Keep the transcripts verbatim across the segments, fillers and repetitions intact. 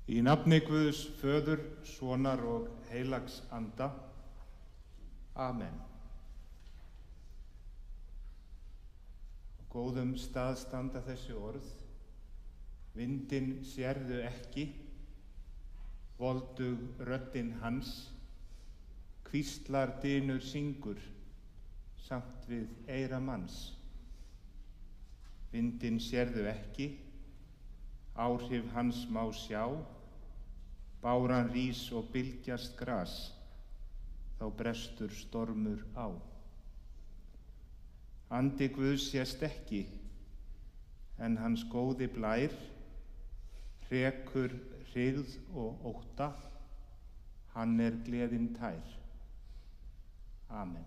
Í nafni Guðs Föður, Sonar og heilags anda. Amen. Góðum stað standa þessi orð. Vindinn sérðu ekki, voldug röddin hans, hvíslar dynur syngur, samt við eyra manns. Vindinn sérðu ekki, áhrif hans má sjá, báran rís og bylgjast gras, þá brestur stormur á. Andi Guðs sést ekki, en hans góði blær hrekur hryggð og ótta, hann er gleðin tær. Amen.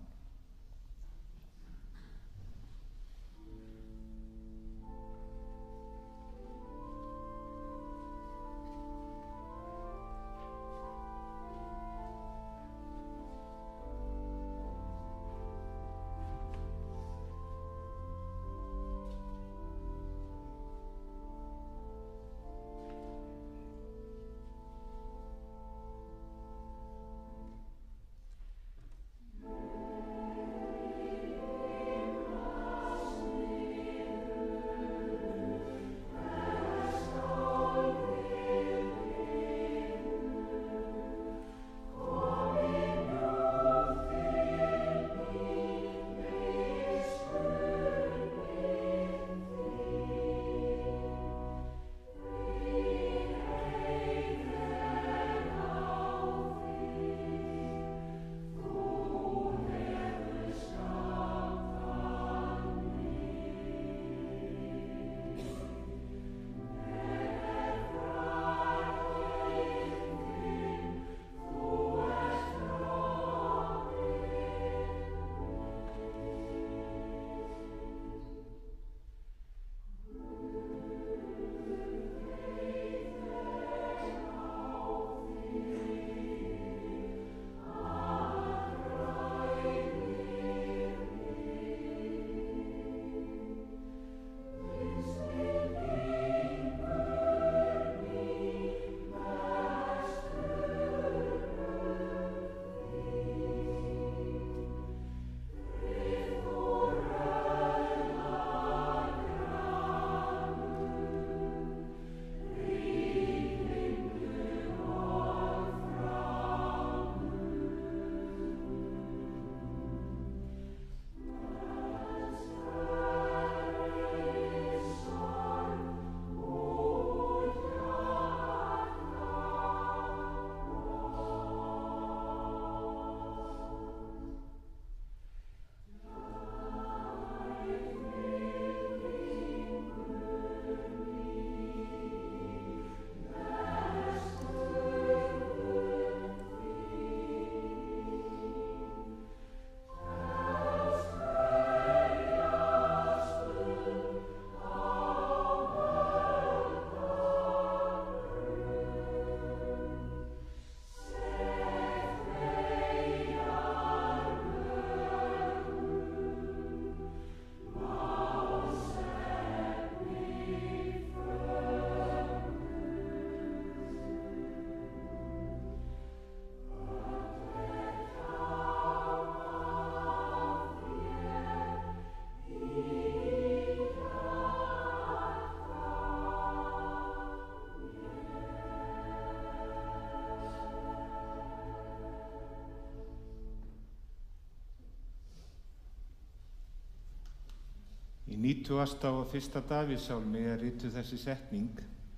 Í nítugasta og fyrsta Davíðssálmi er rituð þessi setning: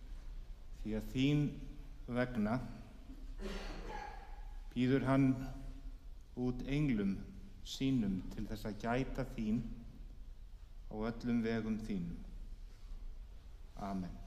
því að þín vegna býður hann út englum sínum til þess að gæta þín á öllum vegum þínum. Amen.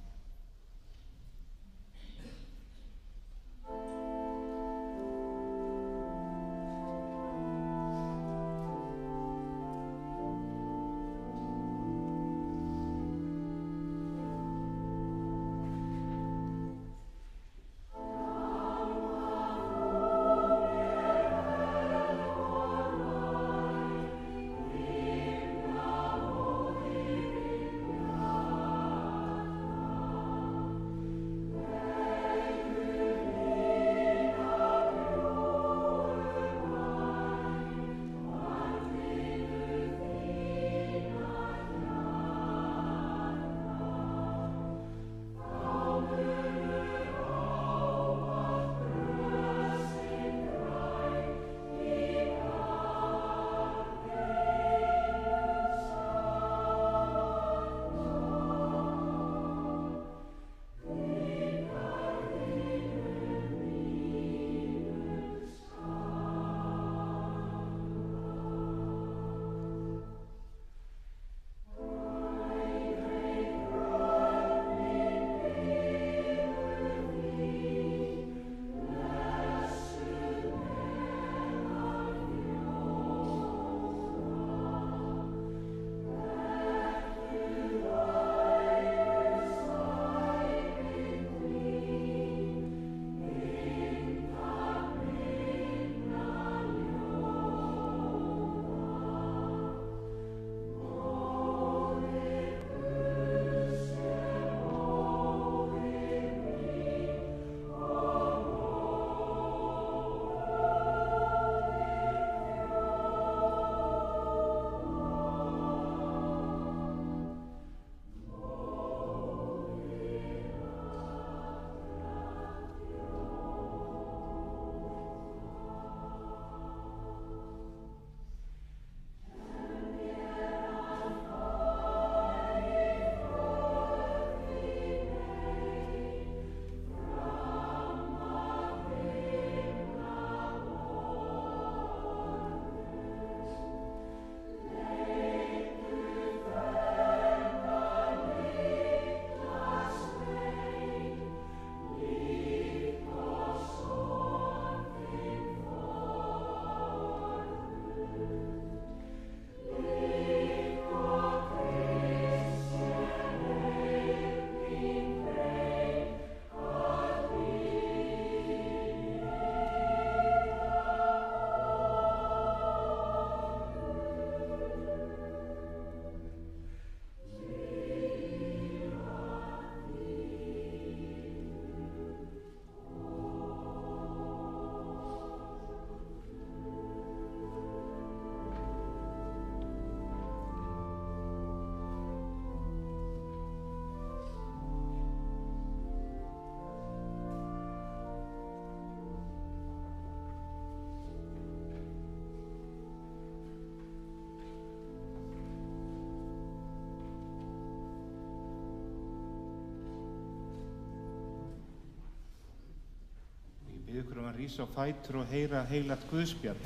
Við ykkur um að rísa á fætur og heyra heilagt guðspjall.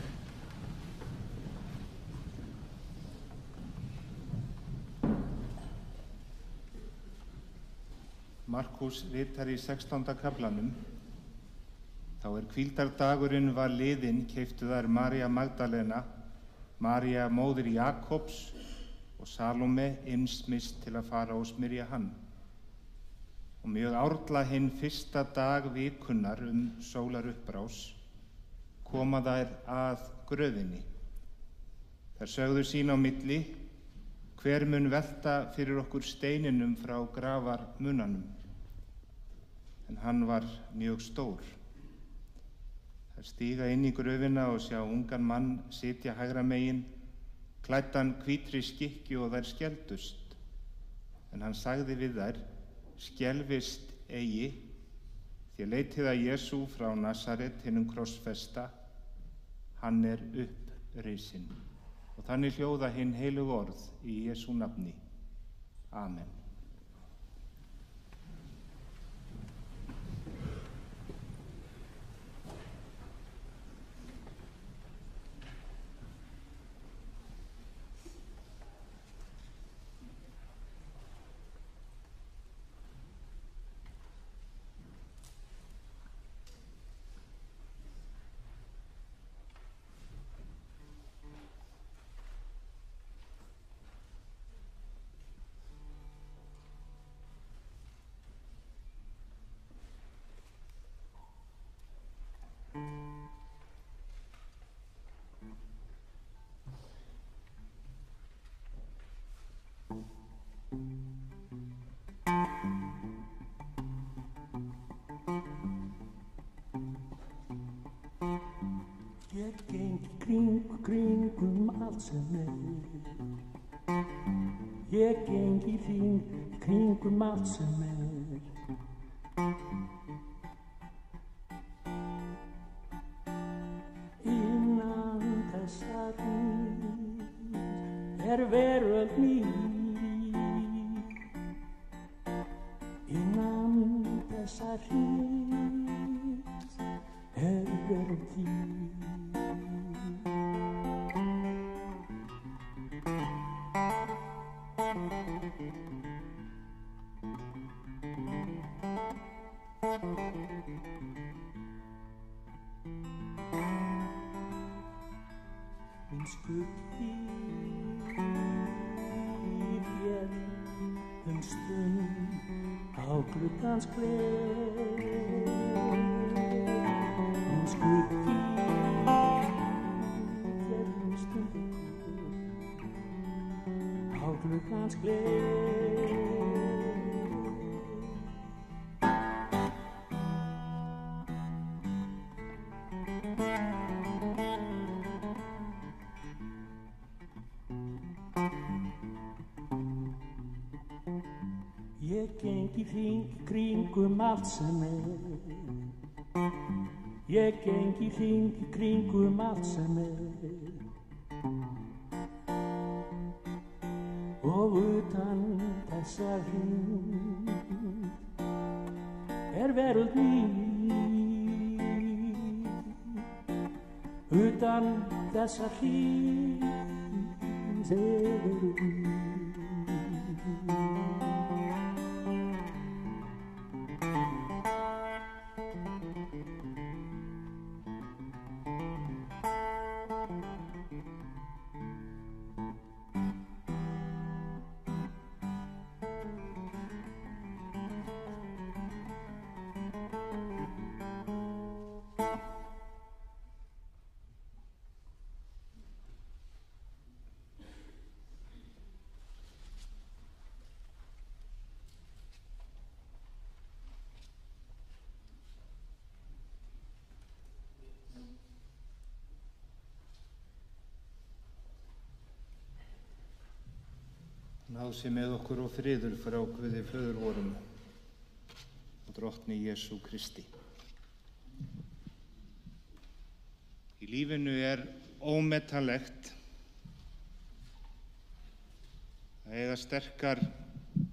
Markús ritar í sextánda kaflanum: Þá er hvíldardagurinn var liðinn, keyptu þær María Magdalena, María móðir Jakobs og Salóme innsmist til að fara og smyrja hann. Og mjög árla hinn fyrsta dag vikunnar um sólarupprás koma þær að gröfinni. Þær sögðu sín á milli: Hver mun velta fyrir okkur steininum frá grafarmunanum? En hann var mjög stór. Þær stíga inn í gröfina og sjá ungan mann sitja hægra megin, klæddan hvítri skikkju, og þær skeldust. En hann sagði við þær: Skelfist eigi, því leitið að Jesú frá Nasaret, hinum krossfesta. Hann er upprisinn. Og þannig hljóða hinn heilögu orð í Jesú nafni. Amen. Ég geng í kring og kringum allt sem er. Ég geng í hring í kringum allt sem er. Innan þessa hring er veröld mín. Innan þessa hring er veröld þín. Minn skuggi féll um stund á gluggans gler. Minn skuggi féll um stund á gluggans gler. Ég geng í hring í kringum allt sem er. Ég geng í hring í kringum allt sem er. Og utan þessa hring er veröld mín. Utan þessa hring er veröld mín. Náð sé með okkur og friður frá Guði föður vorum og drottni Jesú Kristi. Í lífinu er ómetanlegt að eiga sterkar,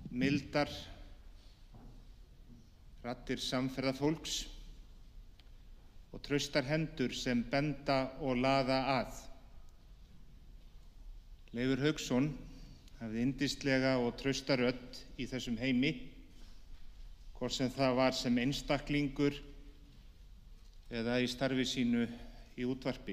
mildar raddir samferðafólks og traustar hendur sem benda og laða að. Leifur Hauksson hafði yndislega og trausta rödd í þessum heimi, hvort sem það var sem einstaklingur eða í starfi sínu í útvarpi.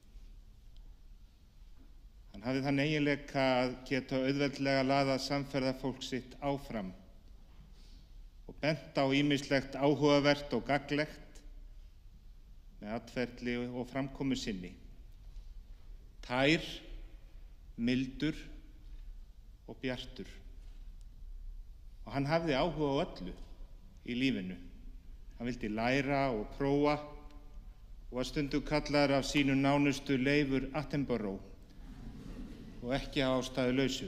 Hann hafði þann eiginleika að geta auðveldlega laðað samferðafólk sitt áfram og bent á ýmislegt áhugavert og gagnlegt með atferli og framkomu sinni. Tær, mildur og bjartur. Og hann hafði áhuga á öllu í lífinu. Hann vildi læra og prófa og var stundum kallaður af sínum nánustu Leifur Attenborough og ekki á ástæðulausu.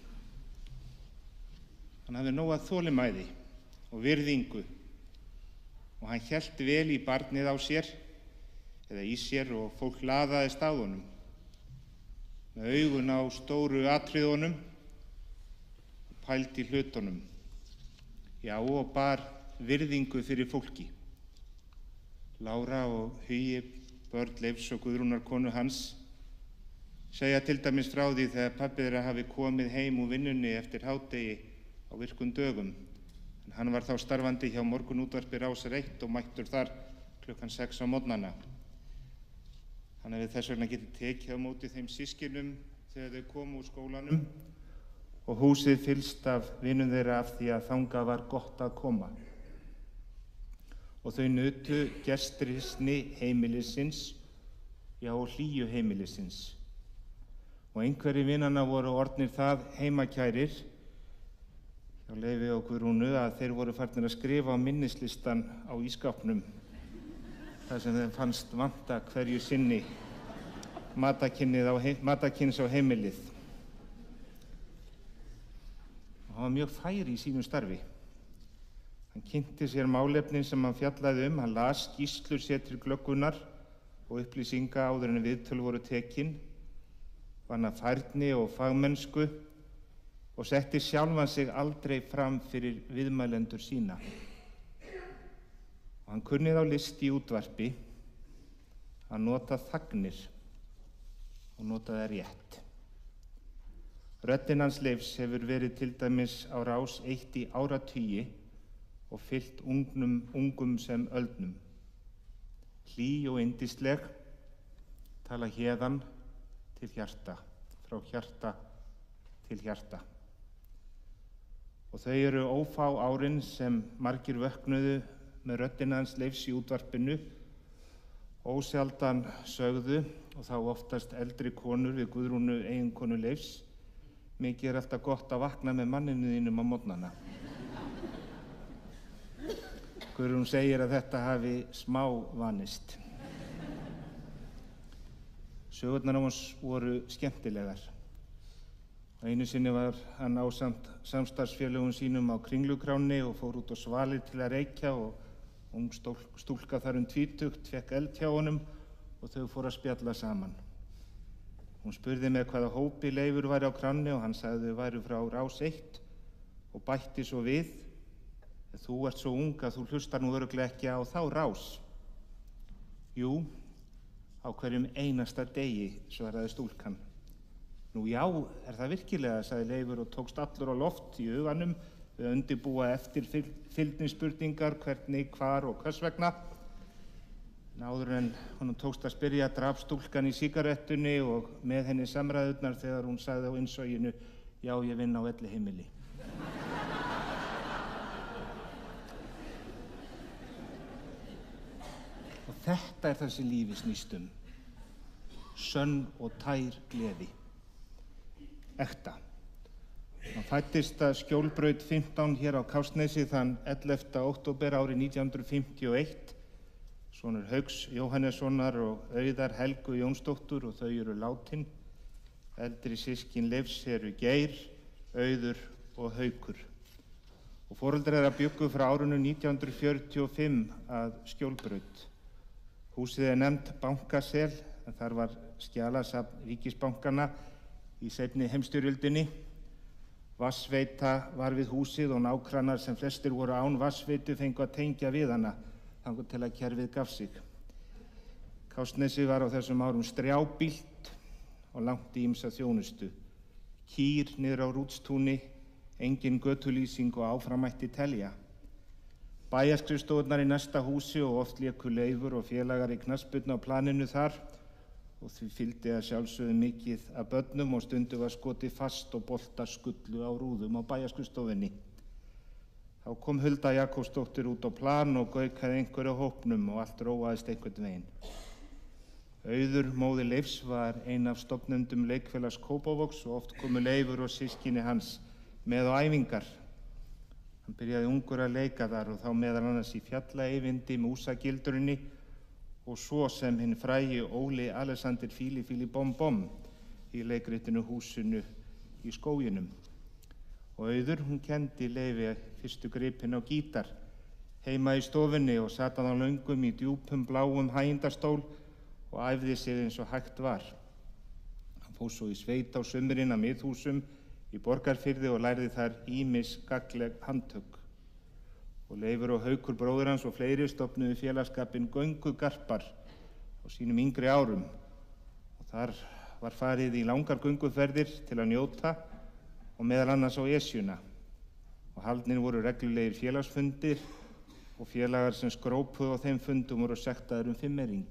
Hann hafði nóg að þolinmæði og virðingu og hann hélt vel í barnið á sér eða í sér og fólk laðaðist að honum með augun á stóru atriðunum og pældi hlutunum. Já, og bar virðingu fyrir fólki. Lára og Hugi, börn Leifs og Guðrúnar konu hans, segja til dæmis frá því þegar pabbi þeirra hafi komið heim úr vinnunni eftir hádegi á virkum dögum. En hann var þá starfandi hjá morgunútvarpi Rásar eitt og mættur þar klukkan sex á morgnana. Hann hefði þess vegna getið tekið á móti þeim systkinum þegar þau komu úr skólanum og húsið fyllst af vinum þeirra af því að þangað var gott að koma. Og þau nutu gestrisni heimilisins, já og hlýju heimilisins. Og einhverjir vinanna voru orðnir það heimakærir hjá Leifi og Guðrúnu að þeir voru farnir að skrifa á minnislistan á ísskápnum þar sem þeim fannst vanta hverju sinni matarkyns á heimilið. Og hann var mjög fær í sínu starfi. Hann kynnti sér málefnin sem hann fjallaði um, hann las skýrslur sér til glöggunar og upplýsinga áður en viðtöl voru tekin, vann að færni og fagmennsku og setti sjálfan sig aldrei fram fyrir viðmælendur sína. Og hann kunni þá list í útvarpi að nota þagnir og nota það rétt. Röddin hans Leifs hefur verið til dæmis á Rás eitt í áratugi og fyllt ungnum, ungum sem öldnum. Hlý og yndisleg, tala héðan til hjarta, frá hjarta til hjarta. Og þau eru ófá árin sem margir vöknuðu með röddina hans Leifs í útvarpinu, ósjaldan sögðu, og þá oftast eldri konur við Guðrúnu eiginkonu Leifs, mikið er alltaf gott að vakna með manninu þínum á morgnana. Guðrún segir að þetta hafi smá vanist. Sögurnar á hans voru skemmtilegar. Og einu sinni var hann ásamt samstarfsfélögum sínum á Kringlukránni og fór út á Svalir til að reykja og ung stúlka þar um tvítugt fékk eld hjá honum og þau fóru að spjalla saman. Hún spurði með hvaða hópi Leifur væri á kránni og hann sagði þau væru frá Rás eitt og bætti svo við: þú ert svo ung að þú hlustar nú örugglega ekki á þá Rás. Jú, á hverjum einasta degi, svaraði stúlkan. Nú já, er það virkilega, sagði Leifur og tókst allur á loft í huganum við að undirbúa eftirfylgnispurningar, hvernig, hvar og hvers vegna. En áður en honum tókst að spyrja drap stúlkan í sígarettunni og með henni samræðurnar þegar hún sagði á innsoginu: já, ég vinn á Elliheimili. Og þetta er það sem lífið snýst um. Sönn og tær gleði. Ekta. Hann fæddist að Skjólbraut fimmtán hér á Kársnesi þann ellefta október árið nítján hundruð fimmtíu og eitt. Sonur Hauks Jóhannessonar og Auðar Helgu Jónsdóttur og þau eru látin. Eldri systkin Leifs eru Geir, Auður og Haukur. Og foreldrar þeirra bjuggu frá árinu nítján hundruð fjörutíu og fimm að Skjólbraut. Húsið er nefnt Bankasel, en þar var skjalasafn ríkisbankana í seinni heimsstyrjöldinni. Vatnsveita var við húsið og nágrannar sem flestir voru án vatnsveitu fengu að tengja við hana þangað til að kerfið gaf sig. Kársnesi var á þessum árum strjábýlt og langt í ýmsa þjónustu. Kýr niður á Rútstúni, engin götulýsing og áfram mætti telja. Bæjarskrifstofurnar í næsta húsi og oft léku Leifur og félagar í knattspyrnu á planinu þar og því fylgdi að sjálfsögðu mikið af börnum og stundu var skotið fast og boltar skullu á rúðum á bæjarskrifstofunni. Þá kom Hulda Jakobsdóttir út á plan og gaukaði einhverju á hópnum og allt róaðist einhvern veginn. Auður, móðir Leifs, var ein af stofnendum leikfélags Kópavogs og oft komu Leifur og systkini hans með á æfingar. Hann byrjaði ungur að leika þar og þá meðal annars í Fjalla-Eyvindi, Músagildrunni og svo sem hinn frægi Óli Alexander Fíli Fíli Bom Bom í leikritinu Húsinu í skóginum. Og Auður, hún kendi Leifi fyrstu gripin á gítar heima í stofunni og sat hann á löngum í djúpum bláum hægindastól og æfði sig eins og hægt var. Hann fór svo í sveit á sumrin að Miðhúsum í Borgarfirði og lærði þar ýmis gagnleg handtök. Og Leifur og Haukur bróðir hans og fleiri stofnuðu félagsskapinn Göngugarpar á sínum yngri árum. Og þar var farið í langar gönguferðir til að njóta og meðal annars á Esjuna. Og haldnir voru reglulegir félagsfundir og félagar sem skrópuðu á þeim fundum voru sektaðir um fimmering.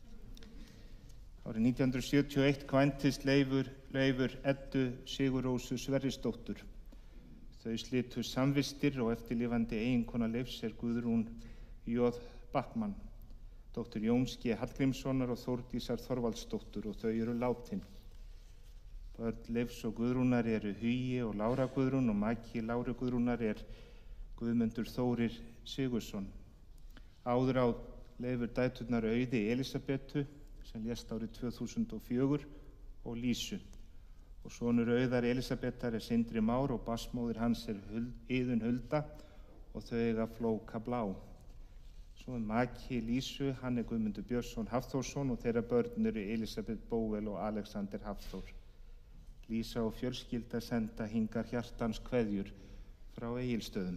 Árið nítján hundruð sjötíu og eitt kvæntist Leifur, Leifur Eddu Sigurósu Sverrisdóttur. Þau slitu samvistir og eftirlifandi eiginkona Leifs er Guðrún J. Backmann, dóttir Jóns G. Hallgrímssonar og Þórdísar Þorvaldsdóttur og þau eru látin. Börn Leifs og Guðrúnar eru Hugi og Lára Guðrún og maki Láru Guðrúnar er Guðmundur Þórir Sigurðsson. Áður á Leifur dæturnar Auði Elísabetu sem lést árið tvö þúsund og fjögur og Lísu. Og sonur Auðar Elísabetar er Sindri Már og basmóðir hans er Huld, Iðunn Hulda og þau eiga Flóka Blá. Svo er maki Lísu, hann er Guðmundur Björnsson Hafþórsson og þeirra börn eru Elísabet Bóel og Alexander Hafþór. Lísa og fjölskylda senda hingar hjartans kveðjur frá Egilsstöðum.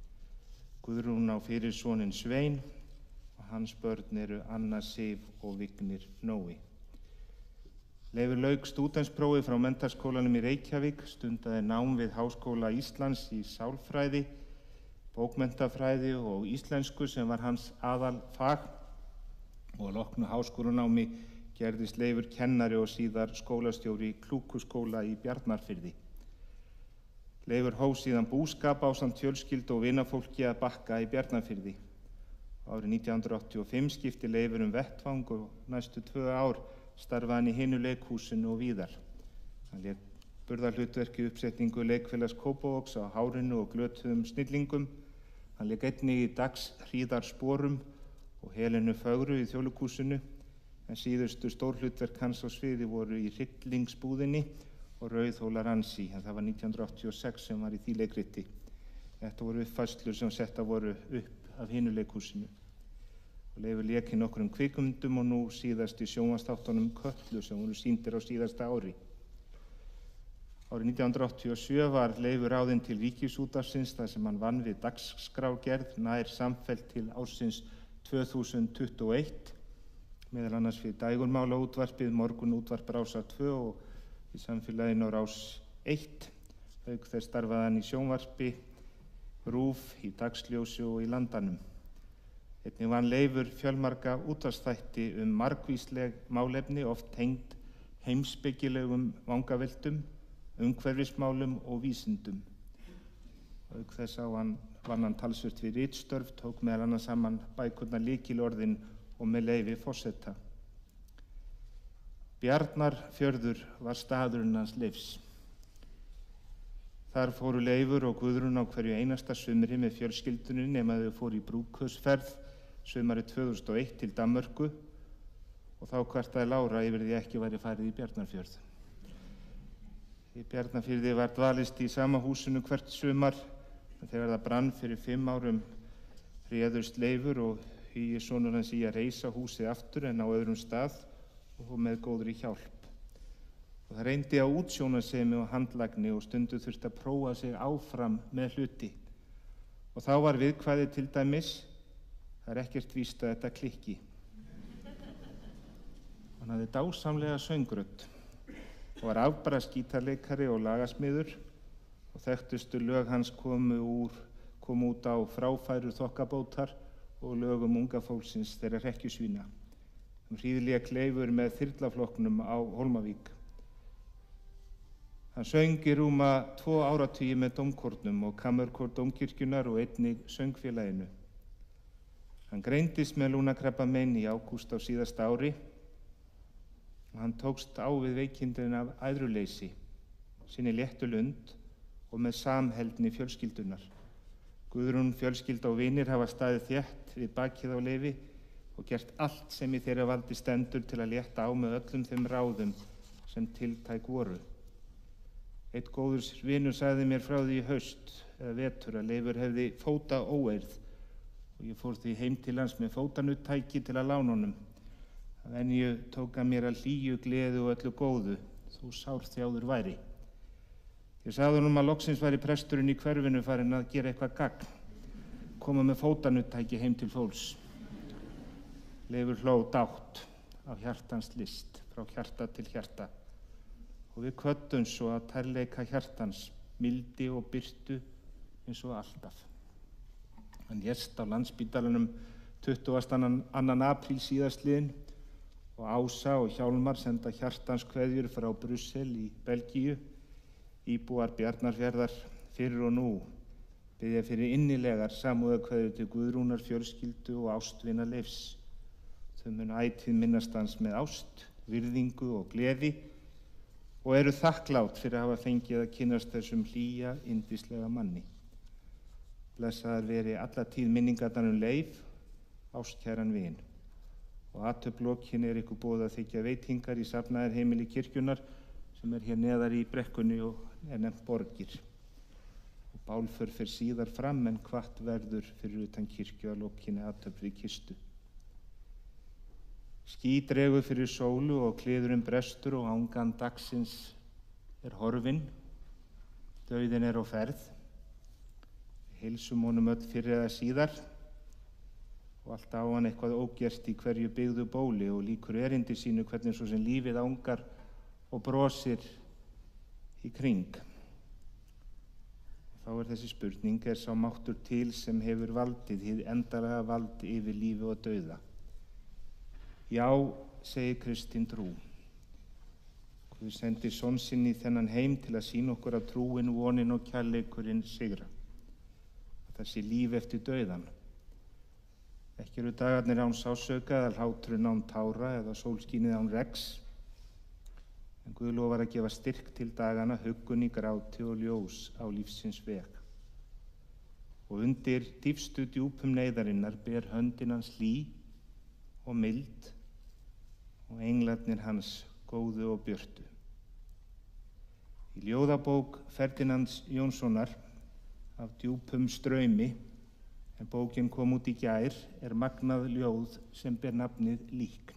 Guðrún á fyrir soninn Svein og hans börn eru Anna Sif og Vignir Nói. Leifur lauk stúdentsprófi frá Menntaskólanum í Reykjavík, stundaði nám við Háskóla Íslands í sálfræði, bókmenntafræði og íslensku sem var hans aðalfag og að loknu háskólanámi gerðist Leifur kennari og síðar skólastjóri í Klúkuskóla í Bjarnarfirði. Leifur hóf síðan búskap ásamt fjölskyldu og vinafólki að Bakka í Bjarnarfirði. Árið nítján hundruð áttatíu og fimm skipti Leifur um vettvang og næstu tvö ár starfaði hann í hinu leikhúsinu og víðar. Hann lék burðarhlutverk í uppsetningu leikfélags Kópavogs á Hárinu og glötuðum snillingum. Hann lék einnig í Dagshríðarsporum og Helenu fögru í Þjóðleikhúsinu, en síðustu stórhlutverk hans á sviði voru í Hryllingsbúðinni og Rauðhólar ansi, en það var nítján hundruð áttatíu og sex sem var í því leikriti. Þetta voru uppfærslur sem setta voru upp af hinu leikhúsinu. Leifur lék í nokkrum kvikmyndum og nú síðast í sjónvarpsþáttunum Kötlu sem voru sýndir á síðasta ári. Árið nítján hundruð áttatíu og sjö var Leifur ráðinn til Ríkisútvarpsins þar sem hann vann við dagskrárgerð nær samfellt til ársins tvö þúsund tuttugu og eitt, meðal annars við Dægurmálaútvarpið, Morgunútvarp Rásar tvö og í Samfélaginu Rás eitt. Auk þess starfaði hann í sjónvarpi, RÚV, í Dagsljósi og í Landanum. Einnig vann Leifur fjölmarga útvarpsþætti um margvísleg málefni, oft tengd heimspekilegum vangaveltum, umhverfismálum og vísindum. Auk þess á hann vann hann talsvert við ritstörf, tók meðal annars saman bækurnar Lykilorðin og Með leyfi forseta. Bjarnarfjörður var staðurinn hans Leifs. Þar fóru Leifur og Guðrún á hverju einasta sumri með fjölskyldunni nema þau fóru í brúðkaupsferð sumarið tvö þúsund og eitt til Danmörku og þá kvartaði Lára yfir því ekki væri farið í Bjarnarfjörð. Í Bjarnarfirði var dvalist í sama húsinu hvert sumar, en þegar það brann fyrir fimm árum réðust Leifur og Hugi sonur hans í að reisa húsið aftur en á öðrum stað og með góðri hjálp. Og það reyndi á útsjónarsemi og handlagni og stundu þurfti að prófa sig áfram með hluti. Og þá var viðkvæðið til dæmis: það er ekkert víst að þetta klikki. Hann hafði dásamlega söngrödd og var afbragðs gítarleikari og lagasmiður og þekktustu lög hans komu, úr, komu út á Fráfæru þokkabótar og lögum unga fólksins þeirra hrekkjusvína. Um hríðlék Leifur með þyrlaflokknum á Hólmavík. Hann söng í rúma tvo áratugi með dómkórnum og kammerkór dómkirkjunar og einnig söngfélaginu. Hann greindist með lungnakrabbamein í ágúst á síðasta ári og hann tókst á við veikindin af æðruleysi, sinni léttu lund og með samheldni fjölskyldunar. Guðrún, fjölskylda og vinir hafa staðið þétt við bakið á Leifi og gert allt sem í þeirra valdi stendur til að létta á með öllum þeim ráðum sem tiltæk voru. Eitt góður vinur sagði mér frá því í haust eða vetur að Leifur hefði fóta óeirð og ég fór því heim til hans með fótanuttæki til að lána honum. Að venju tók hann mér að hlýju, gleði og öllu góðu, þó sárþjáður væri. Ég sagði honum að loksins væri presturinn í hverfinu farinn að gera eitthvað gagn, koma með fótanuttæki heim til fólks. Leifur hló dátt af hjartans list, frá hjarta til hjarta. Og við kvöddum svo að tærleika hjartans, mildi og birtu eins og alltaf. Hann lést á Landspítalanum tuttugasta og annan apríl síðastliðinn og Ása og Hjálmar senda hjartans kveðjur frá Brussel í Belgíu. Íbúar Bjarnarfjarðar fyrir og nú biðja fyrir innilegar samúðarkveðjur til Guðrúnar, fjölskyldu og ástvina Leifs. Þau munu ætíð minnast hans með ást, virðingu og gleði og eru þakklátt fyrir að hafa fengið að kynnast þessum hlýja, yndislega manni. Blessaðar veri alla tíð minningarnar um Leif, ástkæran vin. Og athöfnlokinni er ykkur boðið að þiggja veitingar í safnaðarheimili kirkjunnar sem er hér neðar í brekkunni og er nefnt Borgir. Og bálför fer síðar fram en hvatt verður fyrir utan kirkju að lokinni athöfn við kistu. Ský dregur fyrir sólu og kliðurinn brestur og angan dagsins er horfinn. Dauðinn er á ferð. Heilsum honum öll fyrir eða síðar og allt á hann eitthvað ógert í hverju byggðu bóli og líkur erindi sínu hvernig svo sem lífið angar og brosir í kring. Þá er þessi spurning, er sá máttur til sem hefur valdið, hið endanlega vald yfir lífi og dauða? Já, segir kristin trú. Guð sendi son sinn í þennan heim til að sýna okkur að trúin, vonin og kærleikurinn sigra. Að það sé líf eftir dauðan. Ekki eru dagarnir án sásauka eða hláturinn án tára eða sólskínið án regs. En Guð lofar að gefa styrk til dagana, huggun í gráti og ljós á lífsins veg. Og undir dýpstu djúpum neyðarinnar ber höndin hans hlý og mild og englarnir hans góðu og björtu. Í ljóðabók Ferdinands Jónssonar af djúpum straumi, en bókin kom út í gær, er magnað ljóð sem ber nafnið Líkn.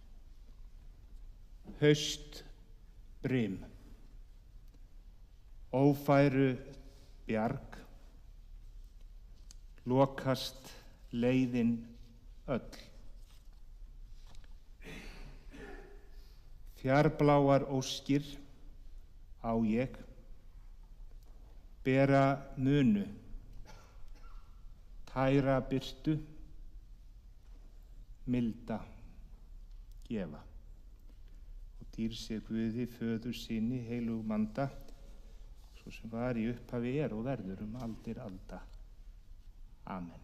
Haust brim, ófæru bjarg, lokast leiðin öll. Fjarbláar óskir á ég, bera munu, tæra birtu, milda gefa. Og dýr sé Guði, föður sinni, heilugum anda, svo sem var í upphafi er og verður um aldir alda. Amen.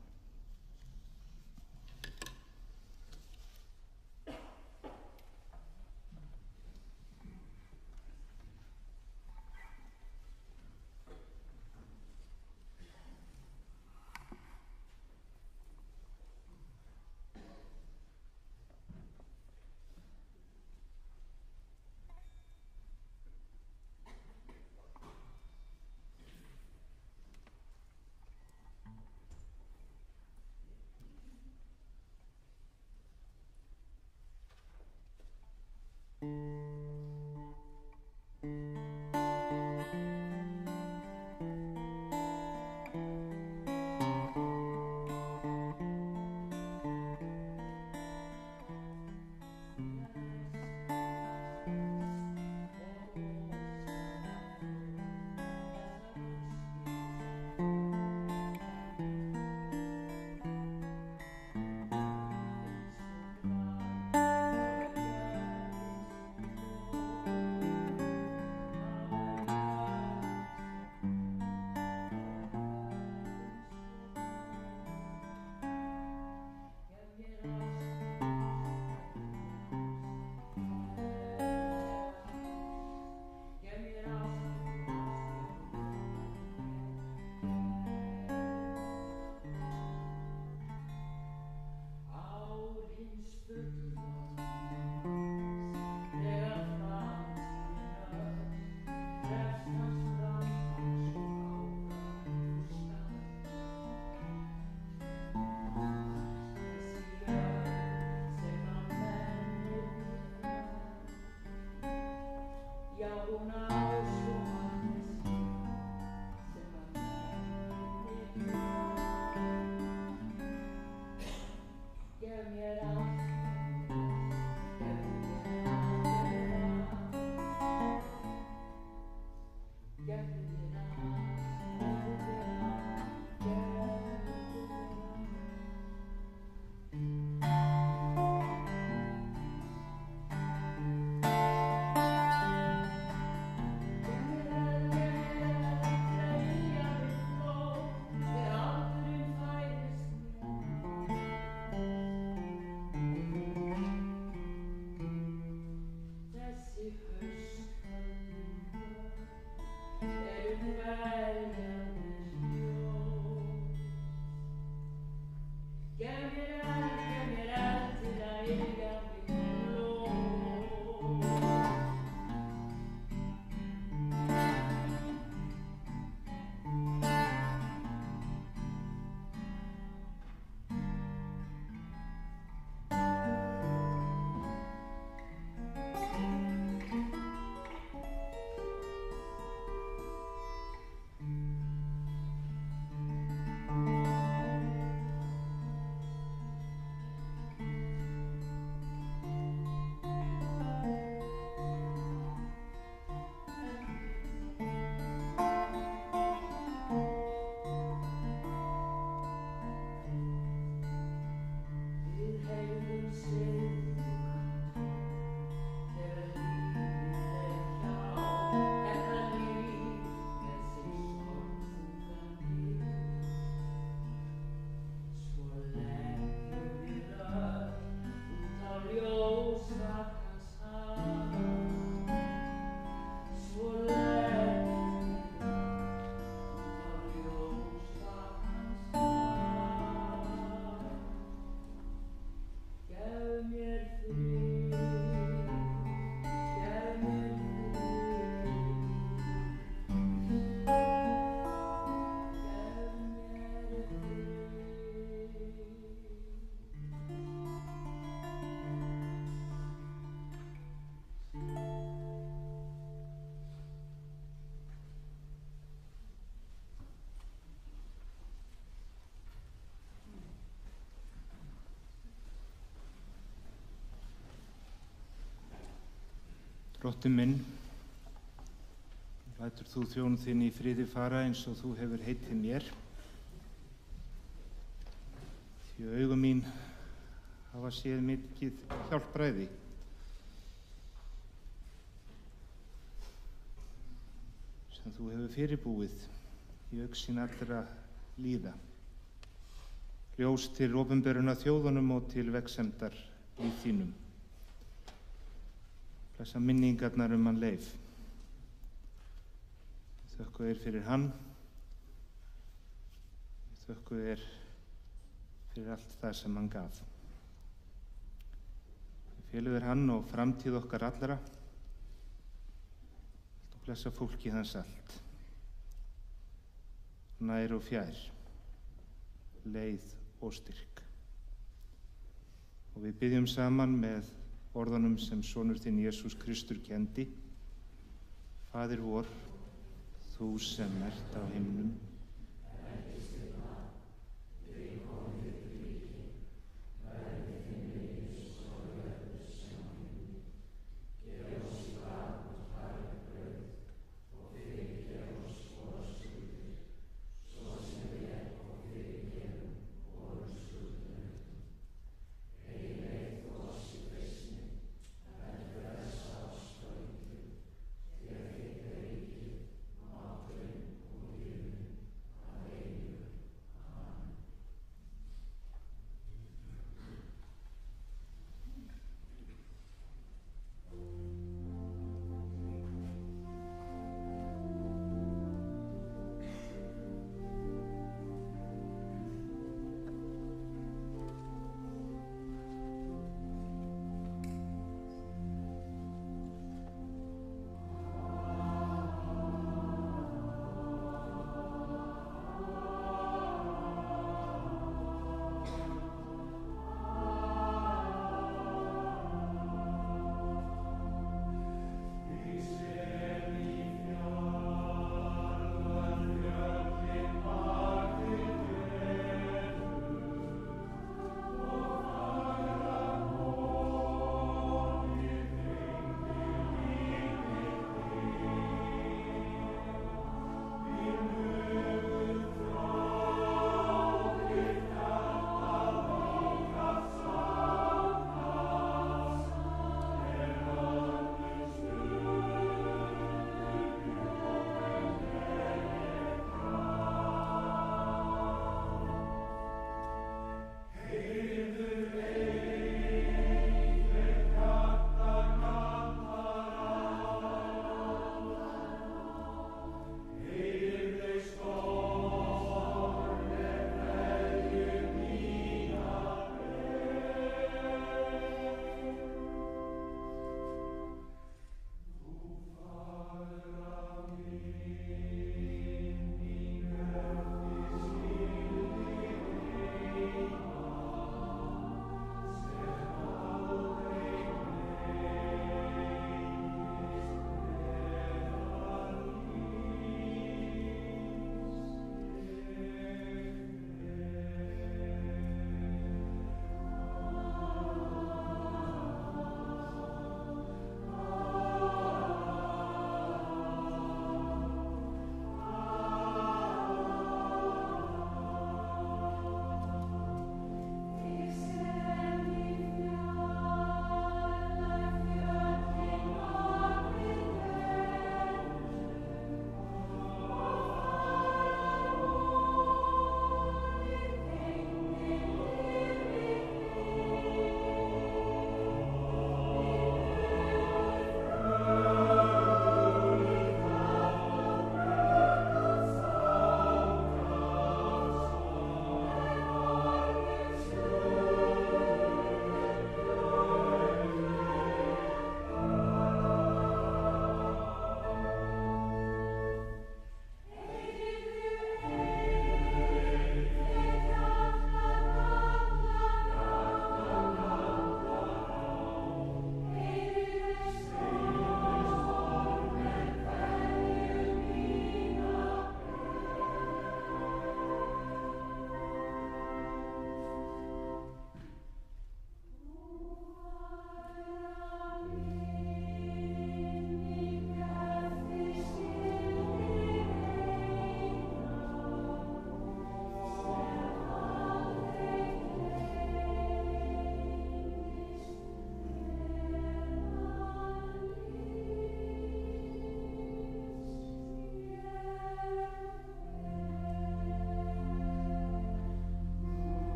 Drottinn minn, lætur þú þjón þinn í friði fara eins og þú hefur heitið mér. Því augu mín hafa séð mikið hjálpræði. Sem þú hefur fyrirbúið í augsýn allra líða. Ljós til opinberuna þjóðunum og til vegsemdar í þínum. Blessa minningarnar um hann Leif. Þökku þér fyrir hann. Þökku þér fyrir allt það sem hann gaf. Félum þér hann og framtíð okkar allra. Og blessa fólki hans allt. Nær og fjær. Leið og styrk. Og við byggjum saman með orðunum sem sonur þinn Jesús Kristur kendi. Faðir vor, þú sem ert á himnum.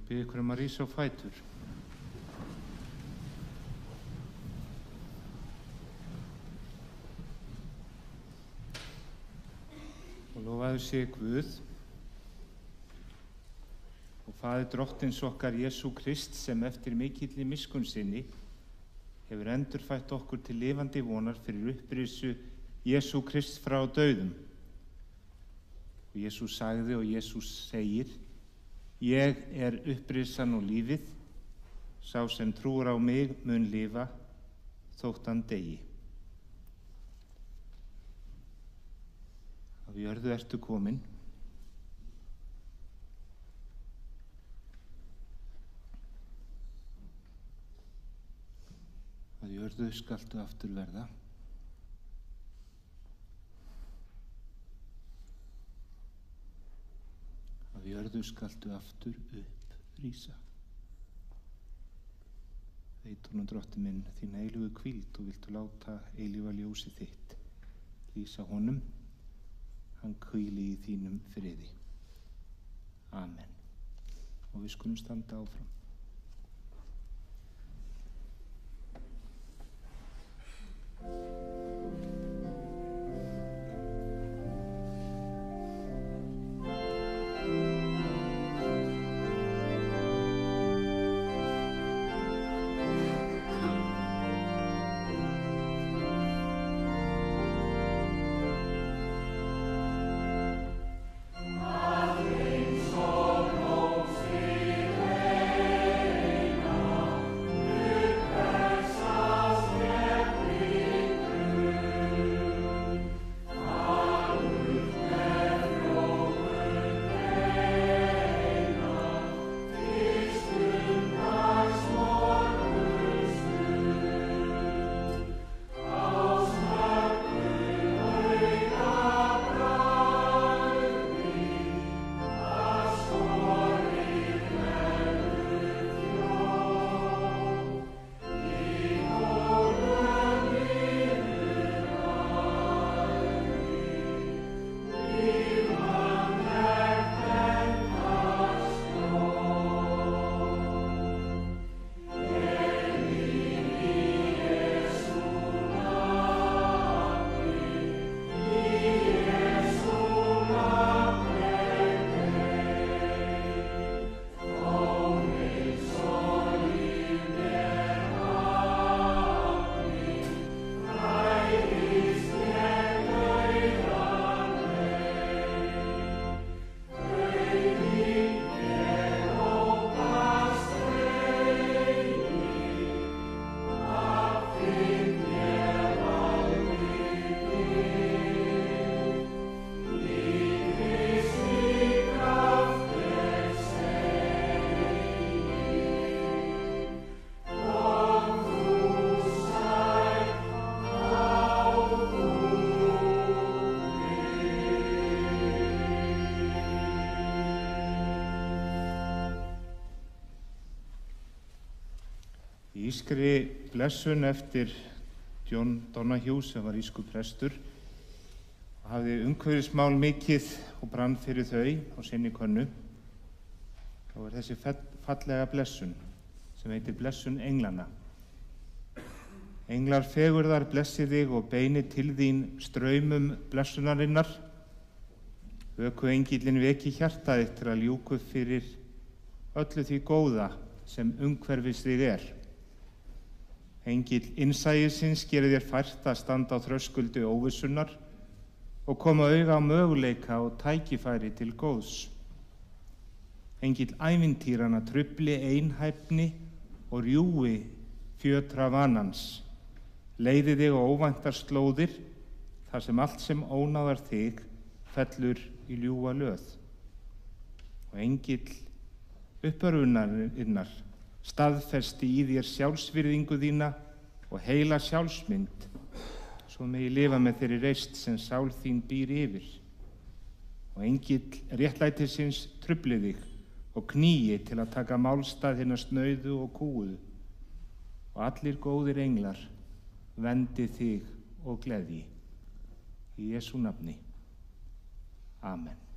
Bið ykkur um að rísa á fætur. Og lofaðu sé Guð og Faðir Drottins okkar Jesú Krist, sem eftir mikilli miskunn sinni hefur endurfætt okkur til lifandi vonar fyrir upprisu Jesú Krist frá dauðum. Og Jesús sagði og Jesús segir: Ég er upprisan og lífið, sá sem trúir á mig mun lifa þótt hann deyi. Af jörðu ertu komin, að jörðu skaltu aftur verða. Af jörðu skaltu aftur upp rísa. Veit honum Drottinn minn þín eilífu hvíld og viltu láta eilífa ljósi þitt lýsa honum, hann hvíli í þínum friði. Amen. Og við skulum standa áfram. Í írskri blessun eftir John Donahue, sem var írskur prestur og hafði umhverfismál mikið og brann fyrir þau á sinni könnu, þá er þessi fallega blessun sem heitir blessun englanna. Englar fegurðar blessi þig og beini til þín straumum blessunarinnar. Vöku engillinn veki hjarta þitt til að ljúka upp fyrir öllu því góða sem umhverfis þig er. Engill innsæisins gerir þér fært að standa á þröskuldi óvissunnar og koma auga á möguleika og tækifæri til góðs. Engill ævintýranna trufli einhæfni og rjúi fjötra vanans, leiði þig á óvæntar slóðir þar sem allt sem ónáðar þig fellur í ljúfa löð. Og engill uppörvunarinnar staðfesti í þér sjálfsvirðingu þína og heila sjálfsmynd, svo megi lifa með þeirri reisn sem sál þín býr yfir. Og engill réttlætisins trufli þig og knýi til að taka málstað hinna snauðu og kúguðu. Og allir góðir englar vendi þig og gleðji. Í Jesú nafni. Amen.